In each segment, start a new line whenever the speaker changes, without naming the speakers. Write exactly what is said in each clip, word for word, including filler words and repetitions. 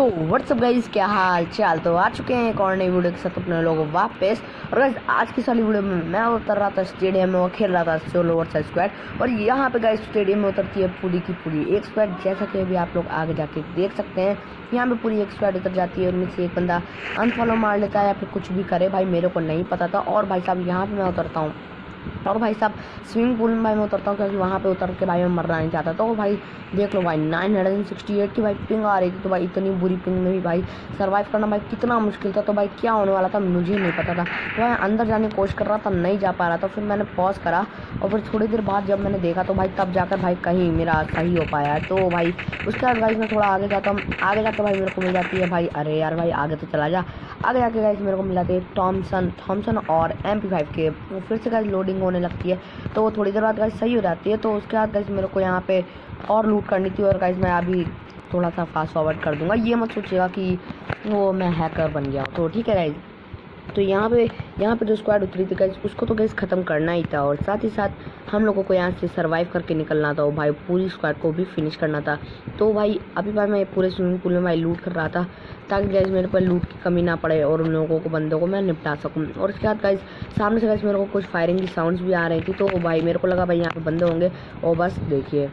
WhatsApp guys, क्या हाल चाल। तो आ चुके हैं एक और नई वीडियो के साथ अपने लोगों वापस। और गाइस आज की सारी वीडियो में मैं उतर रहा था स्टेडियम में और खेल रहा था सोलो वर्सेस स्क्वाड। और यहाँ पे गाइस स्टेडियम में उतरती है पूरी की पूरी एक स्क्वाड, जैसा कि अभी आप लोग आगे जाके देख सकते हैं। यहाँ पे पूरी एक स्क्वाड उतर जाती है, उनमें से एक बंदा अनफॉलो मार लेता है या फिर कुछ भी करे, भाई मेरे को नहीं पता था। और भाई साहब यहाँ पे मैं उतरता हूँ और भाई साहब स्विमिंग पूल में भाई मैं उतरता हूँ, क्योंकि वहाँ पे उतर के भाई मैं मरना नहीं चाहता। तो भाई देख लो भाई नाइन हंड्रेड सिक्सटी एट की भाई पिंग आ रही थी। तो भाई इतनी बुरी पिंग में भी भाई सर्वाइव करना भाई कितना मुश्किल था। तो भाई क्या होने वाला था मुझे नहीं पता था। तो मैं अंदर जाने की कोशिश कर रहा था, नहीं जा पा रहा था। फिर मैंने पॉज करा और फिर थोड़ी देर बाद जब मैंने देखा तो भाई तब जाकर भाई कहीं मेरा सही हो पाया। तो भाई उसके बाद भाई मैं थोड़ा आगे जाता हूँ, आगे जाकर भाई मेरे को मिल जाती है भाई, अरे यार भाई आगे तो चला जा। आगे जाके गाइस मेरे को मिल जाती है थॉमसन थॉमसन और एम पी फाइव के। फिर से गाइस लोडिंग होने लगती है, तो वो थोड़ी देर बाद गाइस सही हो जाती है। तो उसके बाद गाइस मेरे को यहाँ पे और लूट करनी थी। और गाइस मैं अभी थोड़ा सा फास्ट फॉरवर्ड कर दूंगा, ये मत सोचिएगा कि वो मैं हैकर बन गया। तो ठीक है गाइस, तो यहाँ पे यहाँ पे जो स्क्वाड उतरी थी गाइस उसको तो गाइस ख़त्म करना ही था, और साथ ही साथ हम लोगों को यहाँ से सरवाइव करके निकलना था। और भाई पूरी स्क्वाड को भी फिनिश करना था। तो भाई अभी भाई मैं पूरे स्विमिंग पूल में भाई लूट कर रहा था, ताकि गाइस मेरे पर लूट की कमी ना पड़े और उन लोगों को बंदों को मैं निपटा सकूँ। और उसके बाद गाइस सामने से गाइस मेरे को कुछ फायरिंग की साउंड्स भी आ रही थी। तो भाई मेरे को लगा भाई यहाँ पे बंदे होंगे, और बस देखिए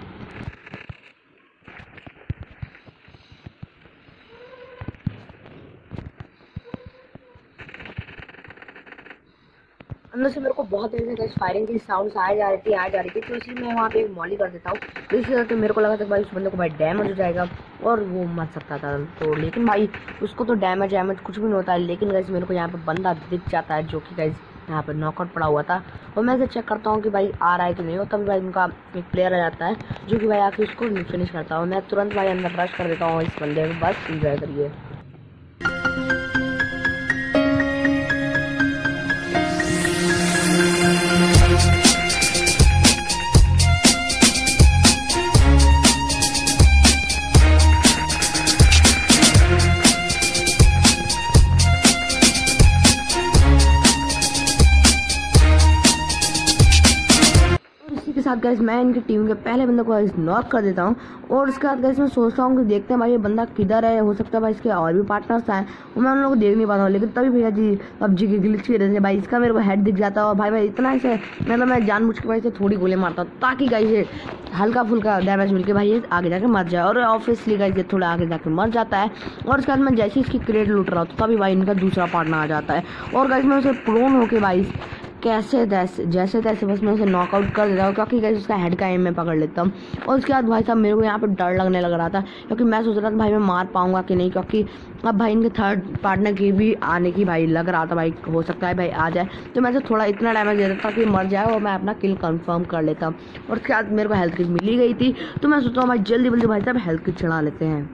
अंदर से मेरे को बहुत देर से गाइस फायरिंग की साउंड्स आए जा रही थी आ जा रही थी तो इसलिए मैं वहाँ पे एक मॉली कर देता हूँ। तो इसी तरह तो मेरे को लगा था भाई उस बंदे को भाई डैमेज हो जाएगा और वो मर सकता था। तो लेकिन भाई उसको तो डैमेज डैमेज कुछ भी नहीं होता है। लेकिन गाइस मेरे को यहाँ पे बंदा दिख जाता है जो कि गाइस यहाँ पे नॉकआउट पड़ा हुआ था। और मैं से चेक करता हूँ कि भाई आ रहा है कि नहीं हो, तभी भाई उनका एक प्लेयर आ जाता है जो कि भाई आके उसको फिनिश करता हूँ। मैं तुरंत भाई अंदर रश कर देता हूँ इस बंदे को, बस इंजॉय करिए। के साथ गाइस मैं इनकी टीम के पहले बंदे को नॉक कर देता हूँ। और उसके बाद गाइस मैं सोचता हूँ कि देखते हैं भाई ये बंदा किधर है, हो सकता है भाई इसके और भी पार्टनर्स आए और मैं उन लोगों को देख नहीं पाता हूँ। लेकिन तभी भैया जी पबजी की ग्लिच की वजह से भाई इसका मेरे को हेड दिख जाता है। और भाई भाई इतना ऐसे मतलब मैं जानबूझ के भाई से थोड़ी गोली मारता हूँ ताकि गाइस ये हल्का फुल्का डैमेज मिलके भाई ये आगे जाके मर जाए। और ऑब्वियसली गाइस ये थोड़ा आगे जाके मर जाता है। और उसके बाद मैं जैसे इसकी क्रेट लूट रहा हूँ तभी भाई इनका दूसरा पार्टनर आ जाता है। और गाइस मैं उसे प्रोन होके भाई कैसे तैसे जैसे तैसे बस मैं उसे नॉकआउट कर देता हूँ, क्योंकि गाइस उसका हेड का एम में पकड़ लेता हूँ। और उसके बाद भाई साहब मेरे को यहाँ पे डर लगने लग रहा था, क्योंकि मैं सोच रहा था भाई मैं मार पाऊंगा कि नहीं, क्योंकि अब भाई इनके थर्ड पार्टनर की भी आने की भाई लग रहा था, भाई हो सकता है भाई आ जाए। तो मैं से थोड़ा इतना डैमेज दे देता कि मर जाए और मैं अपना किल कन्फर्म कर लेता हूँ। और उसके बाद मेरे को हेल्थ किट मिली गई थी, तो मैं सोचता हूँ भाई जल्दी जल्दी भाई साहब हेल्थ किट चढ़ा लेते हैं।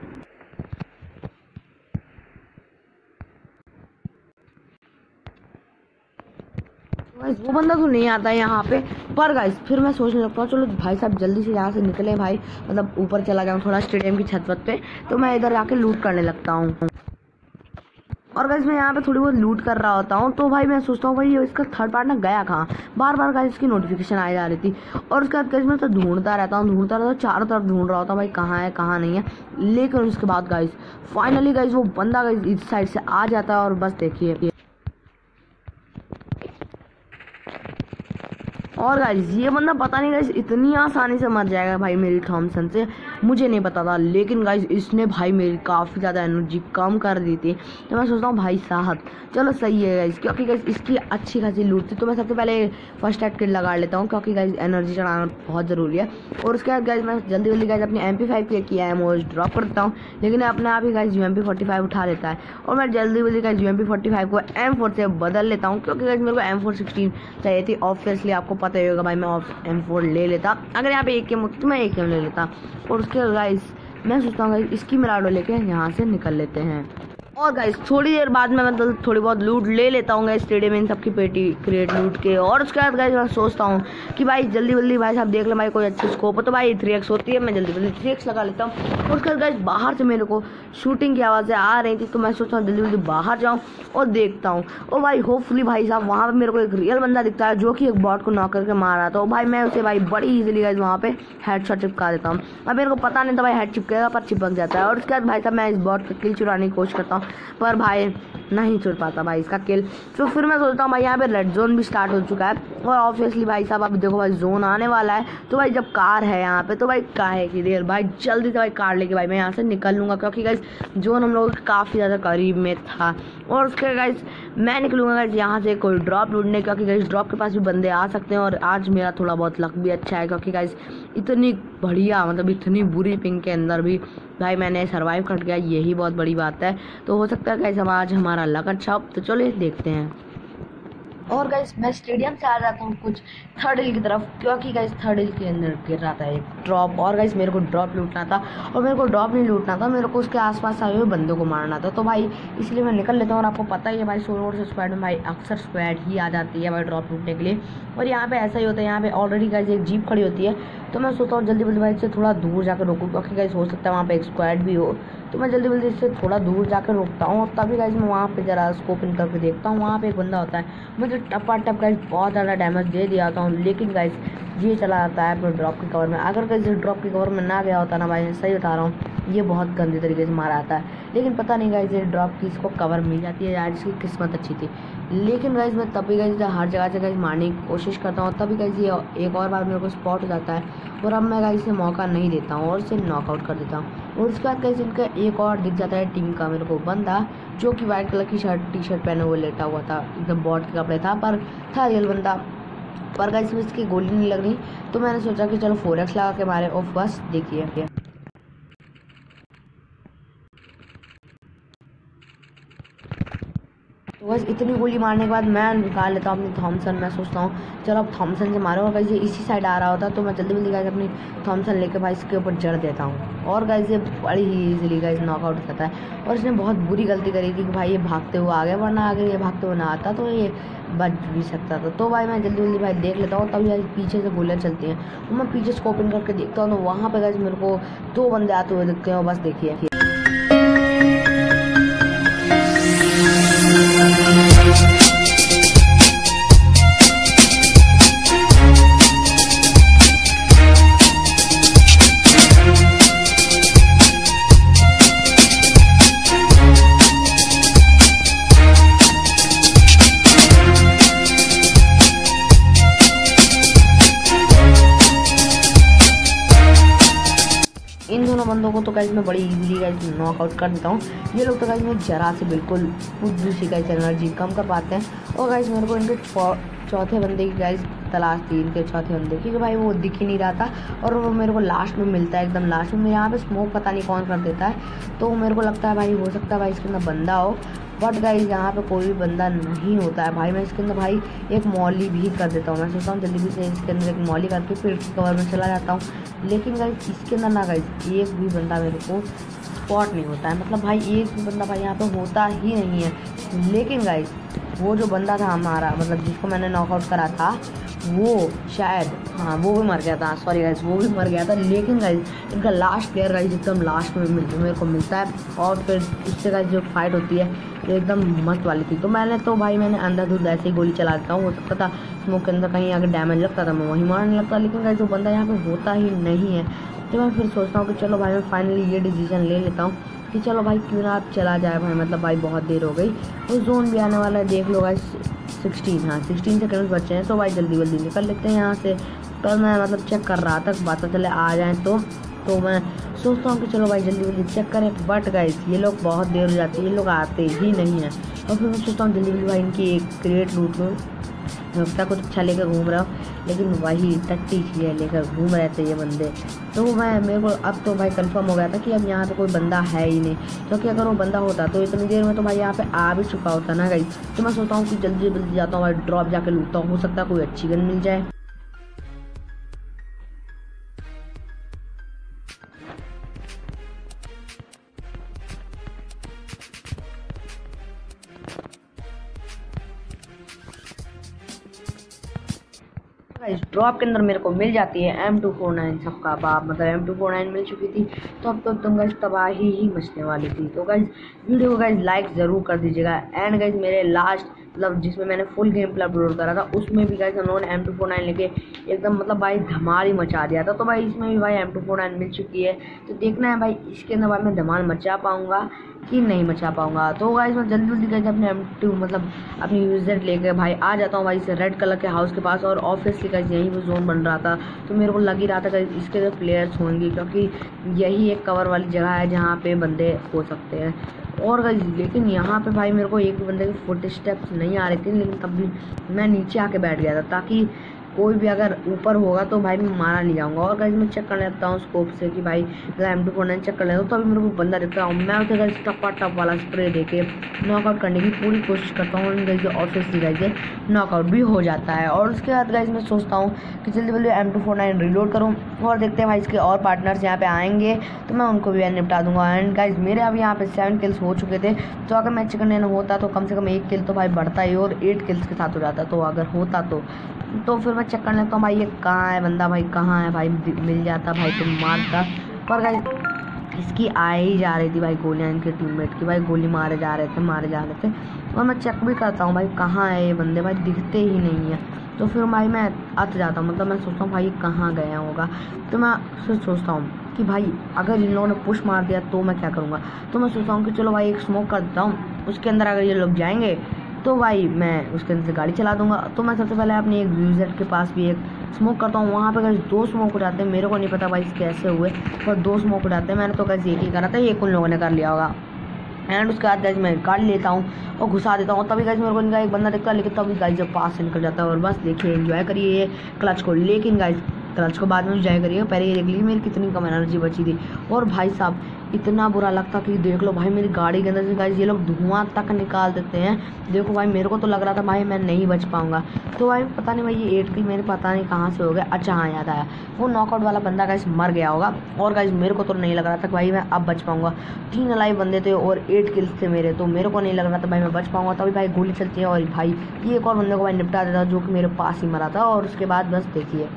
गाइस वो बंदा तो नहीं आता है यहाँ पे, पर गाइस फिर मैं सोचने लगता हूँ चलो भाई साहब जल्दी से यहाँ से निकले भाई, मतलब ऊपर चला जाऊँ थोड़ा स्टेडियम की छत वत पे। तो मैं इधर आके लूट करने लगता हूँ। और गाइस मैं यहाँ पे थोड़ी बहुत लूट कर रहा होता हूँ। तो भाई मैं सोचता हूँ भाई इसका थर्ड पार्टनर गया कहाँ, बार बार गाइस इसकी नोटिफिकेशन आ जा रही थी। और उसके बाद गाइस मैं तो ढूंढता रहता हूँ ढूंढता रहता हूँ चारों तरफ ढूंढ रहा होता हूँ भाई कहाँ है कहाँ नहीं है। लेकिन उसके बाद गाइस फाइनली गाइस वो बंदा गाइस इस साइड से आ जाता है। और बस देखिए, और गाइस ये बंदा पता नहीं गाइस इतनी आसानी से मर जाएगा भाई मेरी थॉमसन से, मुझे नहीं पता था। लेकिन गाइस इसने भाई मेरी काफ़ी ज़्यादा एनर्जी कम कर दी थी। तो मैं सोचता हूँ भाई साहब चलो सही है गाइस, क्योंकि गाइस इसकी अच्छी खासी लूट थी। तो मैं सबसे पहले फर्स्ट एड किट लगा लेता हूँ, क्योंकि गाइस एनर्जी चढ़ाना बहुत ज़रूरी है। और उसके बाद गाइस मैं जल्दी जल्दी गाइस अपनी एम पी फाइव के किया एमओ ड्रॉप कर देता हूँ, लेकिन अपने आप ही guys U M P forty five उठा लेता है। और मैं जल्दी जल्दी guys U M P forty five को एम फोर से बदल लेता हूँ, क्योंकि गाइस मेरे को एम फोर सिक्सटीन चाहिए थी। ऑब्वियसली आपको पता ही होगा भाई मैं एम फोर ले लेता, अगर यहाँ पे एक गेम होती तो मैं एक गेम ले लेता। और उसके गाइस मैं सोचता हूँ इसकी मिराडो लेके यहाँ से निकल लेते हैं। और गाइस थोड़ी देर बाद में मतलब थोड़ी बहुत लूट ले लेता हूँ गाइस स्टेडियम में इन सबकी पेटी क्रिएट लूट के। और उसके बाद गाइस मैं सोचता हूँ कि भाई जल्दी जल्दी भाई साहब देख ले भाई कोई अच्छी स्कोप हो तो भाई थ्री एक्स होती है, मैं जल्दी जल्दी थ्री एक्स लगा लेता हूँ। और उसके बाद गाइस बाहर से मेरे को शूटिंग की आवाज़ें आ रही थी तो मैं सोचता हूँ जल्दी जल्दी बाहर जाऊँ और देखता हूँ। और भाई होपफुली भाई साहब वहाँ पर मेरे को एक रियल बंदा दिखता है जो कि एक बॉट को नॉक करके मार रहा था। भाई मैं उसे भाई बड़ी ईजिली गाइस वहाँ पे हेडशॉट चिपका देता हूँ। अब मेरे को पता नहीं था भाई हेड चिपकेगा पर चिपक जाता है। और उसके बाद भाई साहब मैं इस बॉट का किल चुराने की कोशिश करता हूँ पर भाई नहीं चुर पाता भाई इसका किल। तो फिर मैं सोचता हूँ भाई यहाँ पे रेड जोन भी स्टार्ट हो चुका है और ऑब्वियसली भाई साहब अब देखो भाई जोन आने वाला है। तो भाई जब कार है यहाँ पे तो भाई काहे की देर भाई जल्दी से भाई कार लेके भाई मैं यहाँ से निकल लूँगा क्योंकि गाइस जोन हम लोग काफ़ी ज़्यादा करीब में था। और उसके गाइस मैं निकलूँगा गाइस यहाँ से कोई ड्रॉप ढूंढने क्योंकि गाइस ड्रॉप के पास भी बंदे आ सकते हैं। और आज मेरा थोड़ा बहुत लक भी अच्छा है क्योंकि गाइस इतनी बढ़िया मतलब इतनी बुरी पिंग के अंदर भी भाई मैंने सर्वाइव कर गया, यही बहुत बड़ी बात है। तो हो सकता है गाइस हम आज हमारा लक अच्छा हो। तो चलिए देखते हैं। और गाइस मैं स्टेडियम से आ जाता हूँ कुछ थर्ड हिल की तरफ क्योंकि गाइस थर्ड हिल के अंदर गिर रहा था एक ड्रॉप। और गाइस मेरे को ड्रॉप लूटना था और मेरे को ड्रॉप नहीं लूटना था, मेरे को उसके आसपास आए हुए बंदों को मारना था। तो भाई इसलिए मैं निकल लेता हूँ। और आपको पता ही है भाई सोलो वर्सेस स्क्वाड में भाई अक्सर स्क्वाड ही आ जाती है भाई ड्रॉप लूटने के लिए। और यहाँ पे ऐसा ही होता है, यहाँ पे ऑलरेडी गाइस एक जीप खड़ी होती है तो मैं सोचता हूँ जल्दी जल्दी भाई से थोड़ा दूर जाकर रोकूँ क्योंकि गाइस हो सकता है वहाँ पे एक स्क्वाड भी हो। तो मैं जल्दी जल्दी इससे थोड़ा दूर जाकर रोकता हूँ और तभी गाइस मैं वहाँ पे ज़रा स्कोप इन करके देखता हूँ। वहाँ पे एक बंदा होता है, मुझे टपा टप गाइस बहुत ज़्यादा डैमेज दे दिया था लेकिन गाइस ये चला जाता है अपने ड्रॉप के कवर में। अगर गाइस ड्रॉप के कवर में ना गया होता ना भाई सही बता रहा हूँ ये बहुत गंदे तरीके से मारा आता है। लेकिन पता नहीं गाइस ये ड्रॉप की इसको कवर मिल जाती है यार, इसकी किस्मत अच्छी थी। लेकिन गाइस मैं तभी गाइस हर जगह से गाइस मारने की कोशिश करता हूँ तभी गाइस ये एक और बार मेरे को स्पॉट हो जाता है और अब मैं गाइस से मौका नहीं देता हूँ और इसे नॉकआउट कर देता हूँ। और उसके बाद गाइस इनका एक और दिख जाता है टीम का मेरे को बंदा जो कि वाइट कलर की शर्ट टी शर्ट पहने हुए लेटा हुआ था, एकदम बॉट के कपड़े था पर था रियल बंदा। पर गाइस में इसकी गोली नहीं लग रही तो मैंने सोचा कि चलो फोर एक्स लगा के मारे और बस देखिए तो बस इतनी गोली मारने के बाद मैं निकाल लेता हूँ अपनी थॉमसन। मैं सोचता हूँ चलो अब थॉमसन से मारो। और गाइस ये इसी साइड आ रहा होता तो मैं जल्दी जल्दी गाइस अपनी थॉमसन लेके भाई इसके ऊपर जड़ देता हूँ और गाइस ये बड़ी ही इजीली गाइस नॉकआउट करता है। और इसने बहुत बुरी गलती करी थी कि भाई ये भागते हुए आ गया, वरना आगे ये भागते हुए ना आता तो ये बच भी सकता था। तो भाई मैं जल्दी जल्दी भाई देख लेता हूँ तभी भाई पीछे से गोलियाँ चलती हैं और मैं पीछे स्कोप इन करके देखता हूँ तो वहाँ पर गाइस मेरे को दो बंदे आते हुए दिखते हैं। और बस देखिए इन दोनों बंदों को तो गाइस मैं बड़ी इजीली गाइस नॉकआउट कर देता हूँ। ये लोग तो गाइस मैं जरा से बिल्कुल कुछ भी सी गाइस एनर्जी कम कर पाते हैं। और गाइस मेरे को इनके चौथे बंदे की गाइस तलाश थी, इनके चौथे बंदे क्योंकि भाई वो दिख ही नहीं रहा था और वो मेरे को लास्ट में मिलता है, एकदम लास्ट में। यहाँ पे स्मोक पता नहीं कौन कर देता है तो मेरे को लगता है भाई हो सकता है भाई इसके अंदर बंदा हो बट गाइस यहाँ पे कोई भी बंदा नहीं होता है। भाई मैं इसके अंदर भाई एक मॉली भी कर देता हूँ। मैं सोचता हूँ जल्दी से इसके अंदर एक मॉली करके फिर कवर में चला जाता हूँ। लेकिन गाइस इसके अंदर ना गाइस एक भी बंदा मेरे को स्पॉट नहीं होता है, मतलब भाई एक भी बंदा भाई यहाँ पे होता ही नहीं है। लेकिन गाइस वो जो बंदा था हमारा मतलब जिसको मैंने नॉकआउट करा था वो शायद हाँ वो भी मर गया था, सॉरी गाइस वो भी मर गया था। लेकिन गाइस इनका लास्ट प्लेयर गाइस एकदम लास्ट में मिल मेरे को मिलता है और फिर इससे गाइस जो फाइट होती है तो एकदम मस्त वाली थी। तो मैंने तो भाई मैंने अंधाधुंध ऐसे ही गोली चला देता हूँ। हो सकता था स्मोक के अंदर कहीं अगर डैमेज लगता था मैं वहीं मारने लगता, लेकिन गाइस वो बंदा यहाँ पे होता ही नहीं है। तो मैं फिर सोचता हूँ कि चलो भाई मैं फाइनली ये डिसीजन ले लेता हूँ कि चलो भाई क्यों ना आप चला जाए भाई, मतलब भाई बहुत देर हो गई। वो जोन भी आने वाला है, देख लो गाइस सिक्सटीन हाँ सिक्सटीन सेकंड्स बचे हैं तो भाई जल्दी जल्दी निकल लेते हैं यहाँ से। पर मैं मतलब चेक कर रहा था पता चले आ जाएँ तो तो मैं सोचता हूँ कि चलो भाई जल्दी जल्दी चेक करें। बट गाइस ये लोग बहुत देर हो जाती है, ये लोग आते ही नहीं हैं। और फिर मैं सोचता हूँ जल्दी जल्दी भाई इनकी एक क्रिएट लूट लूँ। लगता कुछ अच्छा लेकर घूम रहा हूँ लेकिन वही टट्टी चीज़ें लेकर घूम रहे थे ये बंदे। तो मैं मेरे को अब तो भाई कंफर्म हो गया था कि अब यहाँ पे कोई बंदा है ही नहीं, क्योंकि अगर वो बंदा होता तो इतनी देर में तो भाई यहाँ पे आ भी चुका होता ना गाइस। तो मैं सोचता हूँ कि जल्दी जल्दी जाता हूँ भाई ड्रॉप जाके लूटता हूँ, हो सकता है कोई अच्छी गन मिल जाए। गाइस ड्रॉप के अंदर मेरे को मिल जाती है एम टू फोर नाइन सबका बाप, मतलब एम टू फोर नाइन मिल चुकी थी। तो अब तो एकदम गाइस तबाही ही मचने वाली थी। तो गाइस वीडियो को गाइस लाइक ज़रूर कर दीजिएगा। एंड गाइस मेरे लास्ट मतलब जिसमें मैंने फुल गेम प्ले अपलोड करा था उसमें भी गाइस हम लोगों ने एम टू फोर नाइन लेके एकदम मतलब भाई धमाल ही मचा दिया था। तो भाई इसमें भी भाई एम टू फोर नाइन मिल चुकी है। तो देखना है भाई इसके अंदर भाई मैं धमाल मचा पाऊँगा कि नहीं मचा पाऊंगा। तो गाइस मैं जल्दी जल्दी करके अपने एम टू मतलब अपनी यूजर लेके भाई आ जाता हूँ भाई इस रेड कलर के हाउस के पास। और ऑब्वियसली गाइस यहीं पे जोन बन रहा था तो मेरे को लग ही रहा था गाइस इसके जो प्लेयर्स होंगे, क्योंकि यही एक कवर वाली जगह है जहाँ पे बंदे हो सकते हैं। और गाइस लेकिन यहाँ पे भाई मेरे को एक भी बंदे के फुट स्टेप्स नहीं आ रहे थे, लेकिन तब भी मैं नीचे आके बैठ गया था ताकि कोई भी अगर ऊपर होगा तो भाई मैं मारा नहीं जाऊंगा। और गाइस मैं चेक कर लेता हूँ स्कोप से कि भाई M two four nine check कर लेता हूँ। तो अभी मेरे को बंदा दिखता हूँ, मैं उसे गाइस टप्पा टप वाला स्प्रे देके नॉकआउट करने की पूरी कोशिश करता हूँ। गाइस ऑब्वियसली गाइस नॉकआउट भी हो जाता है। और उसके बाद गाइस मैं सोचता हूँ कि जल्दी जल्दी M two four nine reload करूँ और देखते हैं भाई इसके और पार्टनर्स यहाँ पे आएंगे तो मैं उनको भी निपटा दूंगा। एंड गाइस मेरे अभी यहाँ पे सेवन किल्स हो चुके थे, तो अगर मैं चिकन डिनर होता तो कम से कम एक किल तो भाई बढ़ता ही और एट किल्स के साथ हो जाता। तो अगर होता तो तो फिर मैं चेक कर लेता हूँ भाई ये कहाँ है बंदा, भाई कहाँ है भाई, मिल जाता भाई तुम मारता। पर गाइस इसकी आ ही जा रही थी भाई गोलियाँ इनके टीममेट की, भाई गोली मारे जा रहे थे मारे जा रहे थे। और मैं चेक भी करता हूँ भाई कहाँ है ये बंदे, भाई दिखते ही नहीं है। तो फिर भाई मैं अत जाता हूँ, मतलब मैं सोचता हूँ भाई कहाँ गया होगा। तो मैं फिर सोचता हूँ कि भाई अगर इन लोगों ने पुश मार दिया तो मैं क्या करूँगा। तो मैं सोचता हूँ कि चलो भाई एक स्मोक कर देता हूँ, उसके अंदर अगर ये लोग जाएंगे तो भाई मैं उसके अंदर से गाड़ी चला दूंगा। तो मैं सबसे पहले अपने एक यूजर के पास भी एक स्मोक करता हूँ, वहाँ पे गाइस दो स्मोक हो जाते हैं। मेरे को नहीं पता भाई कैसे हुए पर दो स्मोक हो जाते हैं। मैंने तो गाइस एक ही करा था, एक उन लोगों ने कर लिया होगा। एंड उसके बाद गाइस मैं गाड़ी लेता हूँ और घुसा देता हूँ। तभी गाइस मेरे को इनका एक बंदा दिखता है, लेकिन तभी गाइस जब पास से निकल जाता है। और बस देखिए एंजॉय करिए ये क्लच को, लेकिन गाइस क्लच को बाद में एंजॉय करिए, पहले ये देख लीजिए मेरी कितनी कम एनर्जी बची थी। और भाई साहब इतना बुरा लगता कि देख लो भाई मेरी गाड़ी के अंदर से गाइस ये लोग धुआं तक निकाल देते हैं। देखो भाई मेरे को तो लग रहा था भाई मैं नहीं बच पाऊंगा। तो भाई पता नहीं भाई ये एट किल मेरे पता नहीं कहाँ से हो गया। अच्छा हाँ याद आया, वो नॉकआउट वाला बंदा गाइस मर गया होगा। और गाइस मेरे को तो नहीं लग रहा था भाई मैं अब बच पाऊंगा। तीन अलाइव बंदे थे और एट किल्स थे मेरे, तो मेरे को नहीं लग रहा था भाई मैं बच पाऊंगा। तभी भाई गोली चलती है और भाई ये एक और बंदे को भाई निपटा देता जो कि मेरे पास ही मरा था। और उसके बाद बस देखिए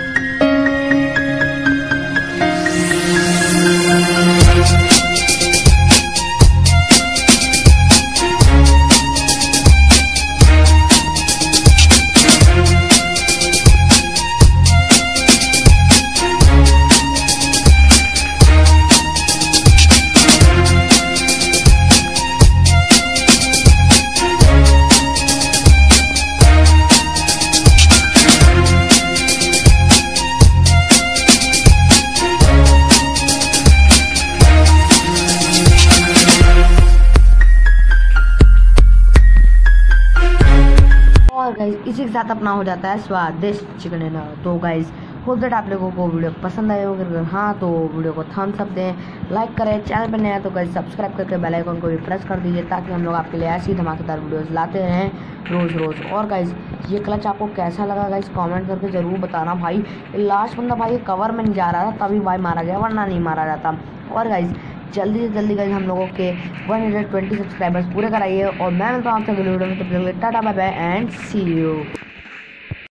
गाइस इसी के साथ अपना हो जाता है स्वादिष्ट चिकन डिनर। तो गाइस होप दैट आप लोगों को वीडियो पसंद आए होगा। अगर हाँ तो वीडियो को थम्स अप दें, लाइक करें, चैनल पर नया तो गाइस सब्सक्राइब करके बेल आइकन को भी प्रेस कर दीजिए ताकि हम लोग आपके लिए ऐसी धमाकेदार वीडियोस लाते रहें रोज़ रोज़। और गाइस ये क्लच आपको कैसा लगा गाइस कमेंट करके ज़रूर बताना। भाई लास्ट बंदा भाई कवर में नहीं जा रहा था तभी भाई मारा गया, वरना नहीं मारा जाता। और गाइस जल्दी से जल्दी गाइस हम लोगों के वन हंड्रेड ट्वेंटी सब्सक्राइबर्स पूरे कराइए। और मैं मिलता हूँ आपसे अगले वीडियो में, तो tata bye bye and see you.